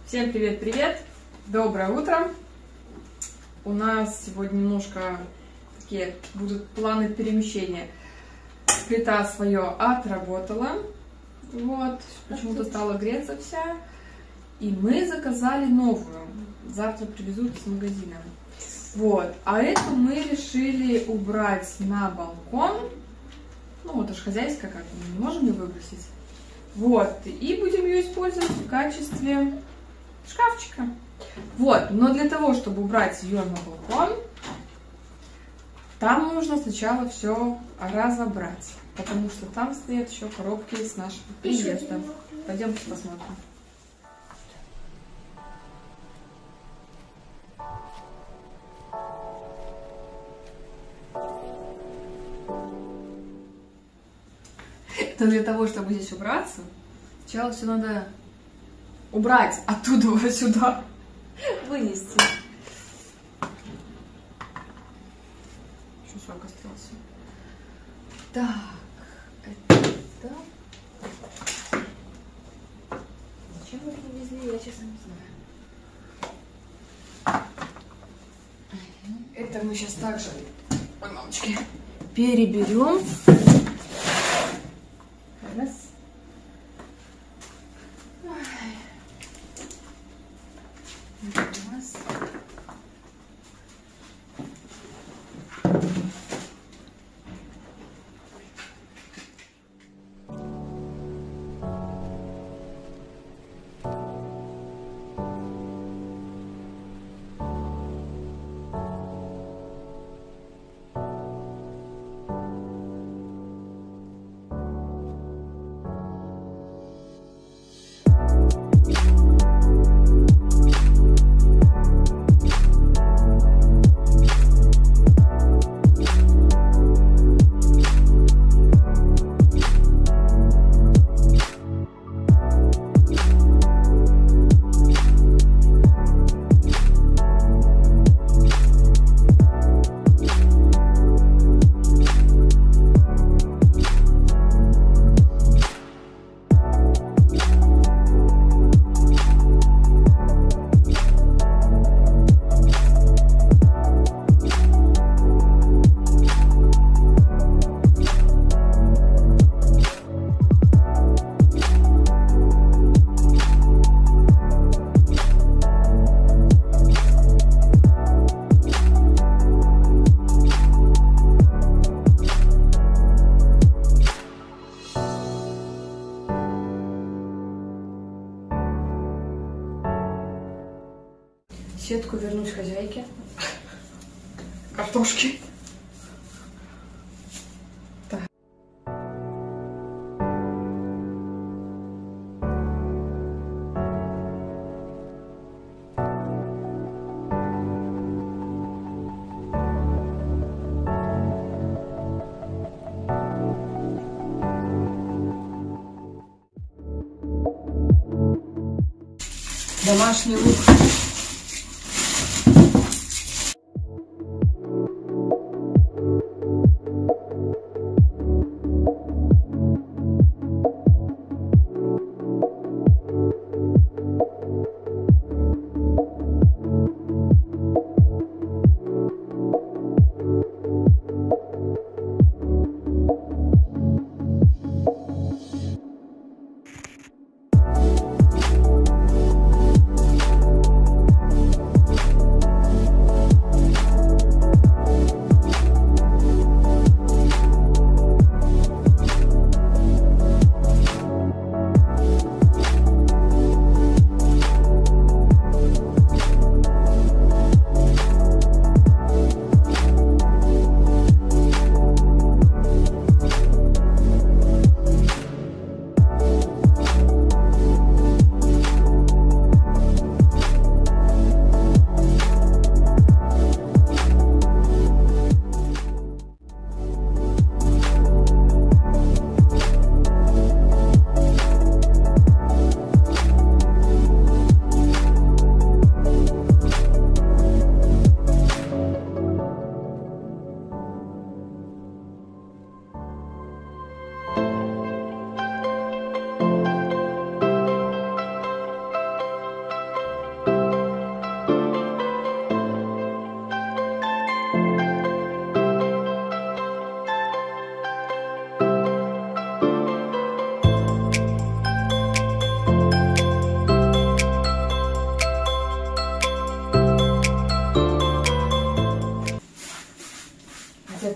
Всем привет-привет! Доброе утро! У нас сегодня немножко такие будут планы перемещения. Плита свое отработала, вот, почему-то стала греться вся. И мы заказали новую. Завтра привезут с магазина. Вот, а эту мы решили убрать на балкон. Ну, это же хозяйская, как мы не можем ее выбросить. Вот, и будем ее использовать в качестве шкафчика. Вот, но для того, чтобы убрать ее на балкон, там нужно сначала все разобрать, потому что там стоят еще коробки с нашим приездом. Пойдемте посмотрим. Но для того, чтобы здесь убраться, сначала все надо убрать оттуда вот сюда, вынести. Еще сок остался. Так, это... Зачем вы это не везли, я честно не знаю. Это мы сейчас также, ой, мамочки, переберем. Раз. Раз. Сетку вернуть хозяйке. Картошки. Так. Домашний лук.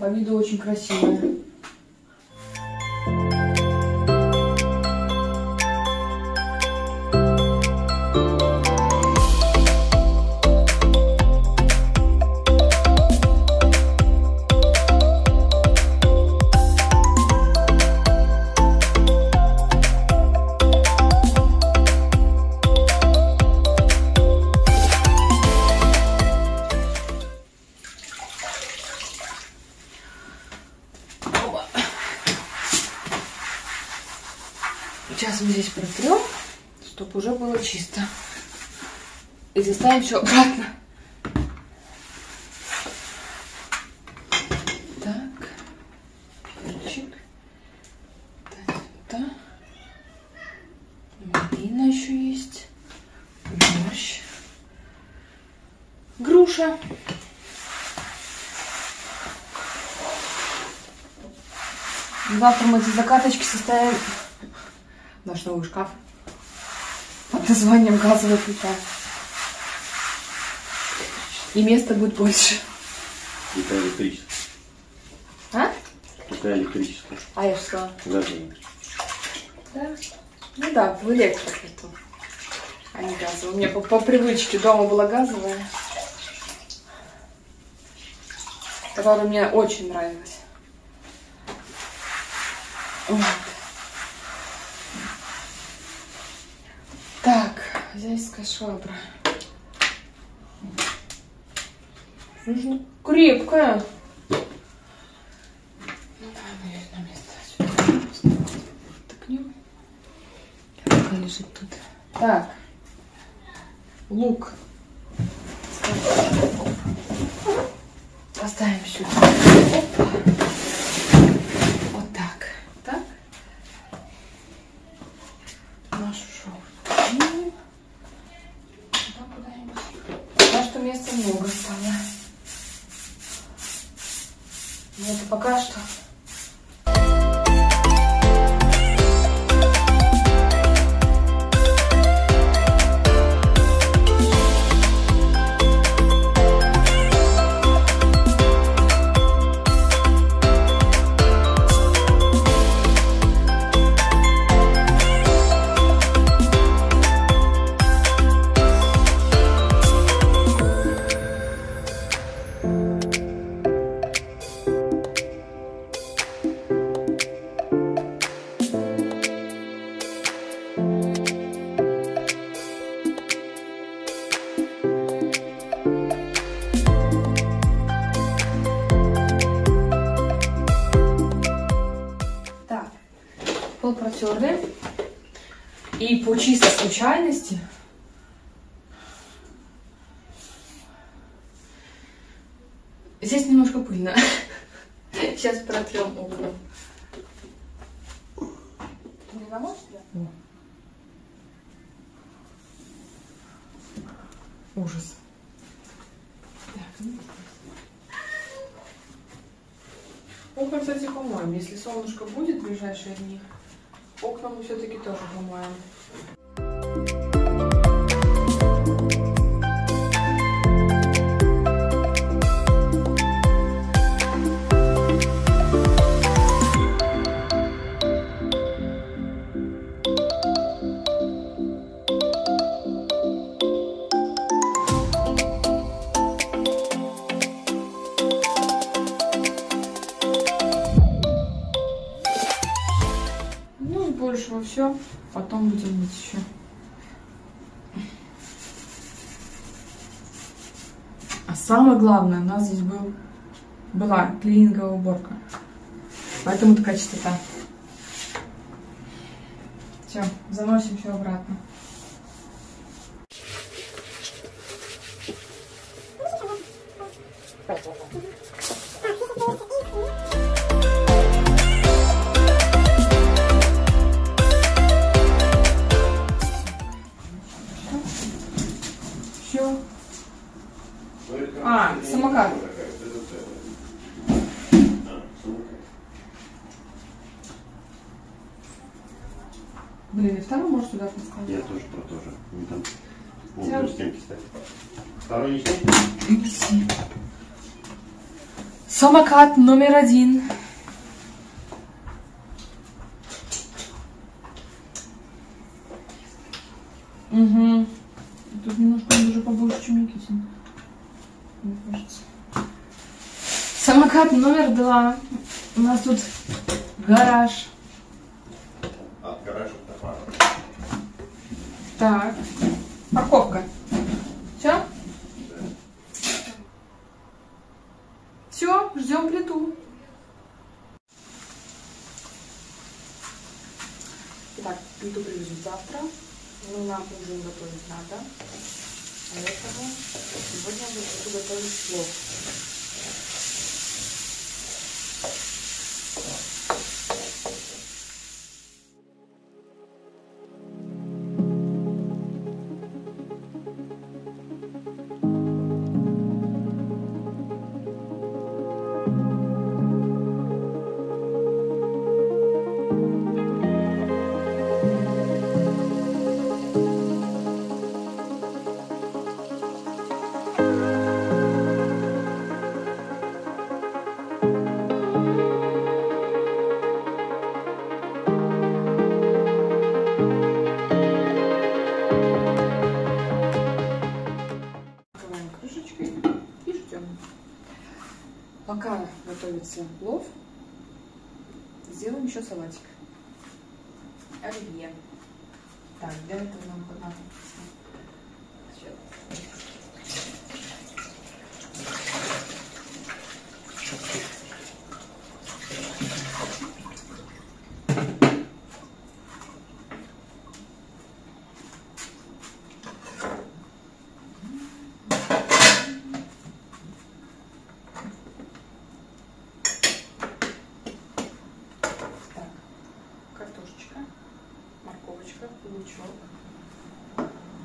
по виду очень красивая. Сейчас мы здесь протрем, чтобы уже было чисто. И заставим все обратно. Так. Перчик. Так. Малина еще есть. Борщ. Груша. Завтра мы эти закаточки составим в наш новый шкаф под названием газовая плита. И места будет больше. Это электрическое. А? Это электрическое. А я что? Газовое. Да? Ну да, в электроплиту. А не газовая. У меня по привычке дома была газовая. Которая мне очень нравилась. Вот. Так, хозяйская швабра. Нужно крепкая. Ну давай мы ее на место сюда втыкнем. Пока лежит тут. Так. Лук. Поставим сюда. Опа. Вот так. Так. Нашу швабру. Пока что места много стало. Но это пока что. Пол протерли. И по чистой случайности здесь немножко пыльно. Сейчас протрем окна. Не намочишь? Ужас. Так, окна, кстати, помоем. Если солнышко будет в ближайшие дни, окна мы все-таки тоже помоем. Большего все, потом будем мыть еще. А самое главное, у нас здесь была клининговая уборка, поэтому такая чистота. Все, заносим все обратно. Самокат. Блин, и второй можешь сюда поставить? Я тоже про то же. Там вдоль стенки ставить. Второй не снять? Неси. Самокат номер 1. Угу. Тут немножко даже побольше, чем Никитин. Мне кажется. Самокат номер 2. У нас тут гараж. От гаража до пара. Так. Парковка. Все? Все, ждем плиту. Итак, плиту привезут завтра. Ну, нам ужин готовить надо. Поэтому сегодня я буду готовить плов. Пока готовится плов, сделаем еще салатик. Оливье. Так, для этого нам надо. Картошечка, морковочка, лучок,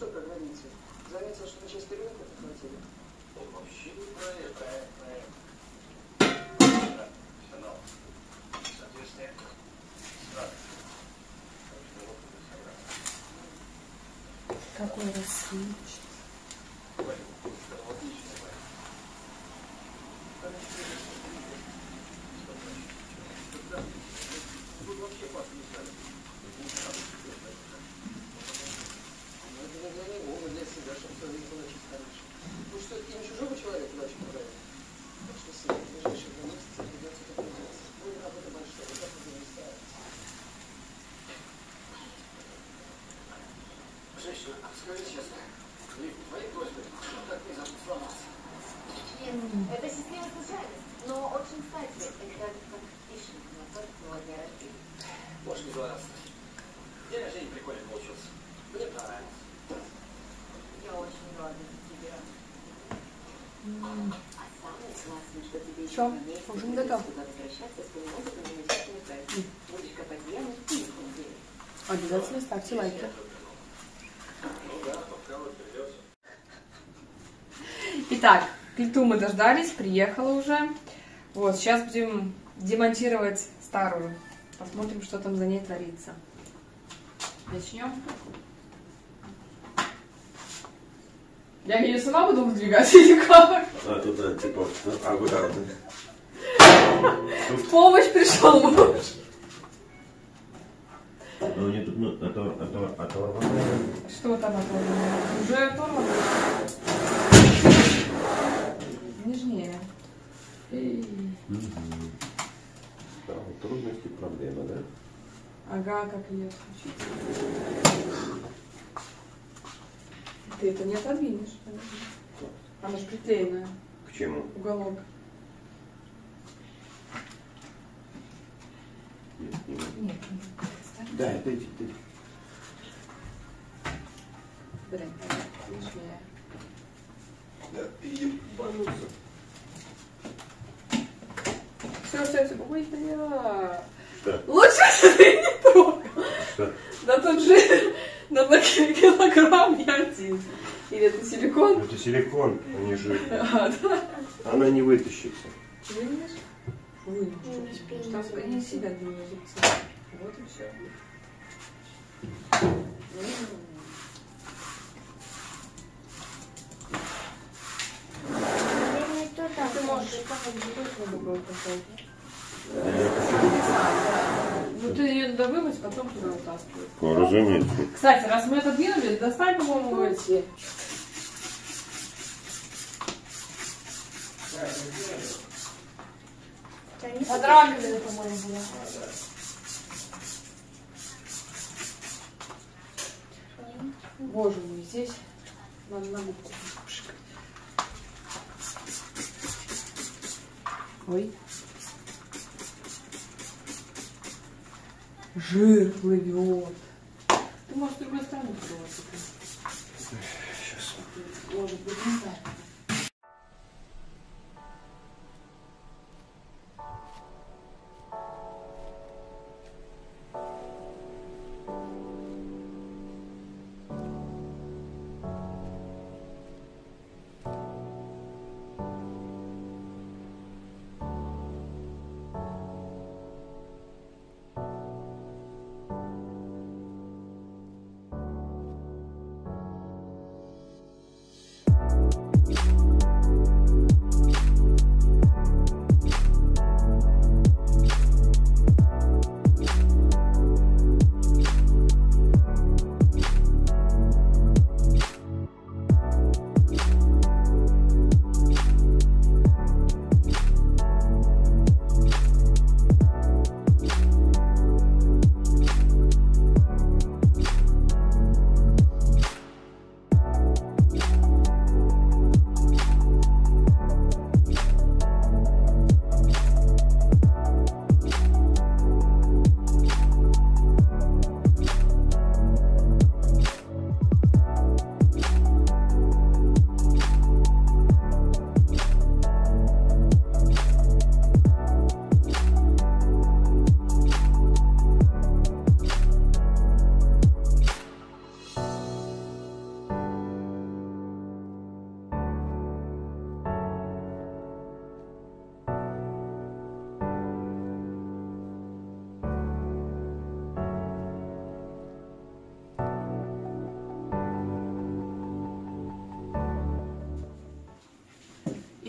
что про границу? Заметил, что на части рынка захватили? Он вообще не про это. Профессионал. Соответственно, сразу. Какой рассудочный. Женщина, скажи честно, твои просьбы, как мне забыть сломаться? Это счастливая случайность, но очень кстати, это как вишенка на торт твоего дня рождения. Можешь не злорадствовать. День рождения прикольно получился. Мне понравилось. Я очень рада за тебя. А самое классное, что тебе еще на месяц ужин готов. туда возвращаться, вспоминать этот замечательный праздник. Будешь копать яму в телефон деле. Обязательно ставьте лайки. Итак, плиту мы дождались, приехала уже. Вот, сейчас будем демонтировать старую. Посмотрим, что там за ней творится. Начнем. Я ее сама буду выдвигать или как? А, туда, типа, аккуратно. В помощь пришел муж. Ну, не тут, ну, оторвано. Что там оторвано? Уже оторвано? Нежнее. Да, вот трудности, проблема, да? Ага, как ее включить? Ты это не отодвинешь. Она же приклеенная. К чему? Уголок. Нет, не могу. Нет, Да, это эти. блин, нежнее. Да, ебануться. Все. Ой, бля. Что? Лучше ты не трогал. Что? Да тут жир на килограмм не один. Или это силикон? Это силикон, а не жир. А, да. Она не вытащится. Видишь? Вынешь. Что они себя делают зубцы. Вот и все. Наверное, кто там? Ты можешь попробовать поставить. Я хочу. Ну ты ее надо вымыть, потом туда утаскивать. Ну, разумеется. Кстати, раз мы это двинули, достань, по-моему, эти. Под раковиной, по-моему, было. Боже мой, здесь надо на губку пшикать. Ой. Жир плывет. Ты можешь с другой стороны пробовать. Сейчас. Может быть, не знаю.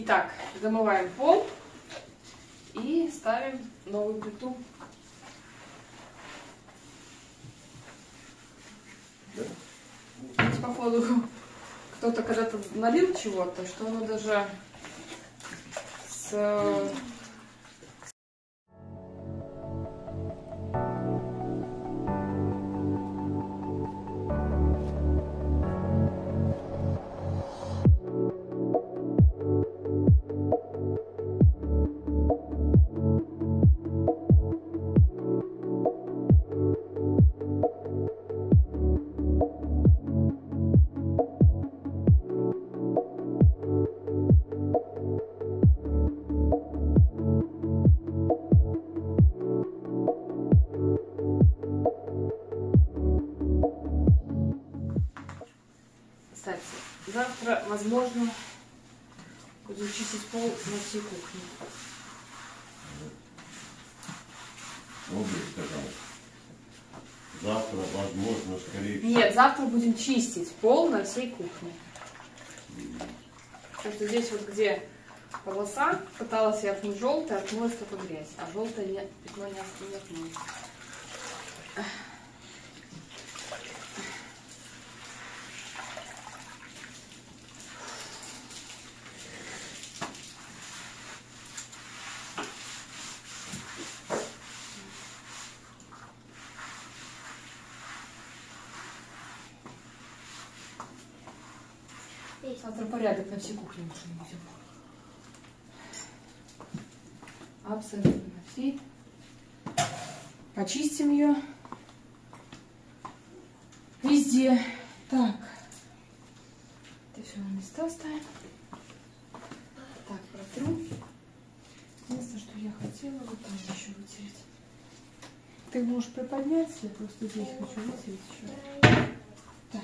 Итак, замываем пол и ставим новую плиту. Здесь, походу, кто-то когда-то налил чего-то, что оно даже с... Кстати, завтра, возможно, буду чистить пол на всей кухне. Сказал. Завтра, возможно, скорее всего. Нет, завтра будем чистить пол на всей кухне. Потому что здесь вот где полоса, пыталась я отмыть желтое, отмылась только грязь, а желтое пятно не отмылось. Завтра порядок на всей кухне нужен будем. Абсолютно на всей. Почистим ее. Везде. Так. Это все на места ставим. Так, протру. Единственное, что я хотела, вот там еще вытереть. Ты можешь приподняться, я просто здесь хочу вытереть еще. Так.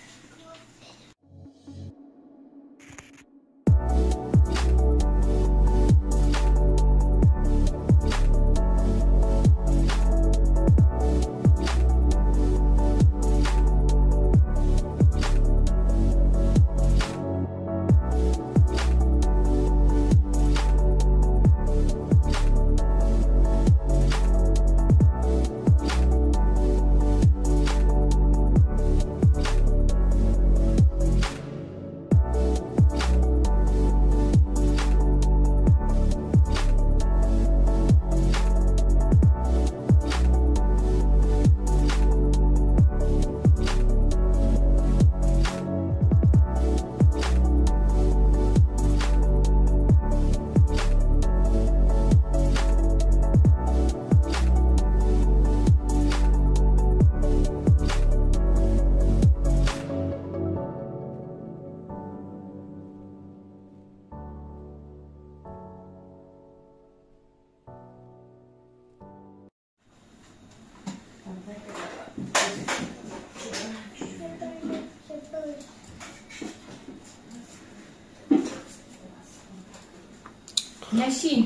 Неси.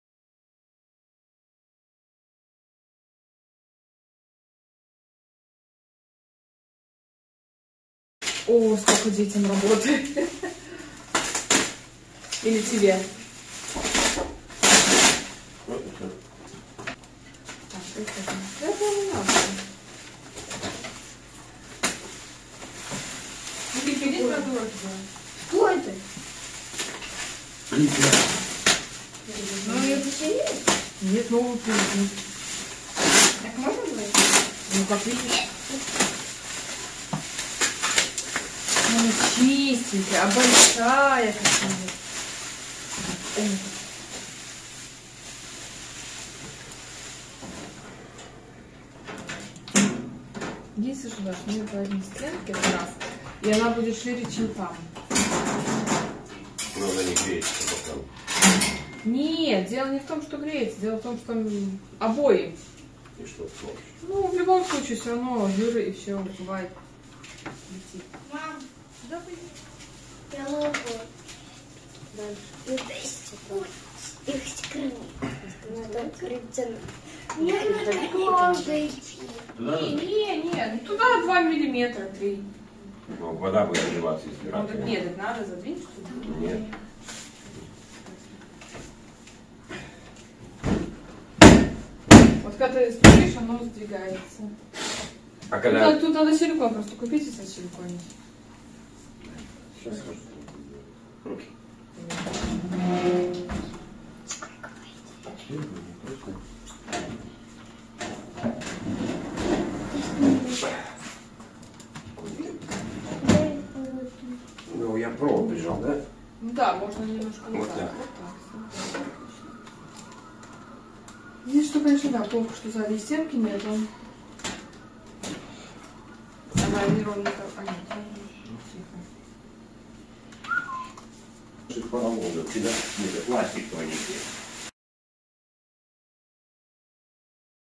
О, сколько детям работы. Или тебе? Вот и всё. Так, это не надо. Иди продолжи. Что это? Плитка. Ну, ее починили? Нет, новую плиту. Так можно говорить? Ну, как видишь. Ну, чистенькая, а большая какая. Единственное, что должны быть по одной стенке, это раз. И она будет шире, чем там. Но она не греется потом. Нет, дело не в том, что греется, дело в том, что обои. И что толще. Ну, в любом случае, все равно жиры и все бывает. Летит. Мам, Да, пойди. я могу. Дальше. Их скрыть. Надо крыться. Мне надо глубже идти. Туда надо? Не, туда 2 миллиметра, 3. Ну, вода будет заливаться, если Он говорит, раковина. нет, это надо задвинуть, что ли? Нет. когда ты стучишь, оно сдвигается. А когда... Тут надо силикон просто купить и со силиконить. Сейчас скажу. Руки. Ну, я пробежал, да? Ну да, можно немножко Вот так. так. Вот так. Здесь что, конечно, да, плохо, что сзади стенки нету. Она неровно так. А, нет, тихо. Поролон, да? Нет, пластик тоненький.